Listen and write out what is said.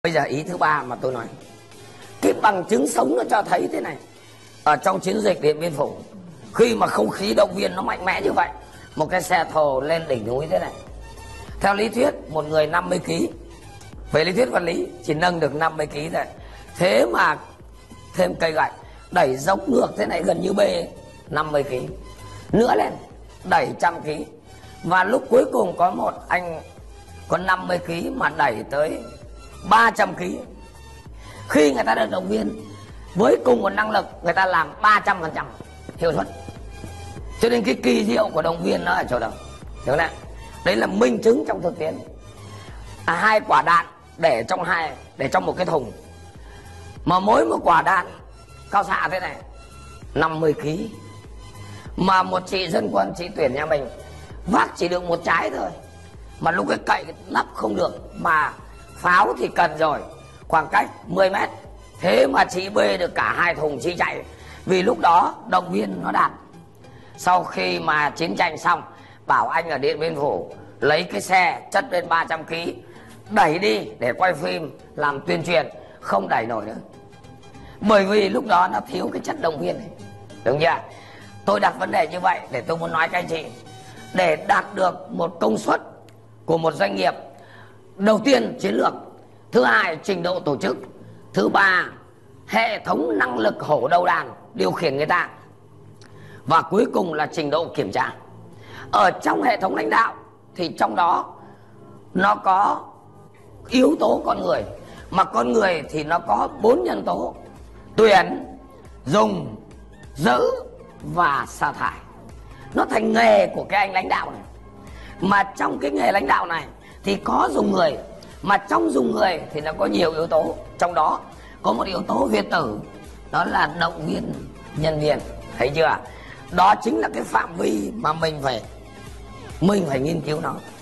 Bây giờ ý thứ ba mà tôi nói, cái bằng chứng sống nó cho thấy thế này. Ở trong chiến dịch Điện Biên Phủ, khi mà không khí động viên nó mạnh mẽ như vậy, một cái xe thồ lên đỉnh núi thế này, theo lý thuyết một người 50 kg, về lý thuyết vật lý chỉ nâng được 50 kg thôi, thế mà thêm cây gạch đẩy dốc ngược thế này gần như bê 50 kg nữa lên, đẩy 100 kg. Và lúc cuối cùng có một anh có 50 kg mà đẩy tới 300 kg. Khi người ta được động viên với cùng một năng lực, người ta làm 300% hiệu suất. Cho nên cái kỳ diệu của động viên nó ở chỗ đâu, hiểu không? Đấy là minh chứng trong thực tiễn. Hai quả đạn để trong một cái thùng, mà mỗi một quả đạn cao xạ thế này 50 kg, mà một chị dân quân, chị tuyển nhà mình vác chỉ được một trái thôi, mà lúc cái cậy lắp không được, mà pháo thì cần rồi, khoảng cách 10 mét, thế mà chị bê được cả hai thùng chị chạy. Vì lúc đó động viên nó đạt. Sau khi mà chiến tranh xong, bảo anh ở Điện Biên Phủ lấy cái xe chất lên 300 kg đẩy đi để quay phim làm tuyên truyền, không đẩy nổi nữa, bởi vì lúc đó nó thiếu cái chất động viên này, đúng chưa? Tôi đặt vấn đề như vậy để tôi muốn nói các anh chị, để đạt được một công suất của một doanh nghiệp, đầu tiên chiến lược, thứ hai trình độ tổ chức, thứ ba hệ thống năng lực hổ đầu đàn điều khiển người ta, và cuối cùng là trình độ kiểm tra. Ở trong hệ thống lãnh đạo thì trong đó nó có yếu tố con người, mà con người thì nó có 4 nhân tố: tuyển, dùng, giữ và sa thải. Nó thành nghề của cái anh lãnh đạo này. Mà trong cái nghề lãnh đạo này thì có dùng người, mà trong dùng người thì nó có nhiều yếu tố. Trong đó có một yếu tố việt tử, đó là động viên nhân viên. Thấy chưa? Đó chính là cái phạm vi mà mình phải nghiên cứu nó.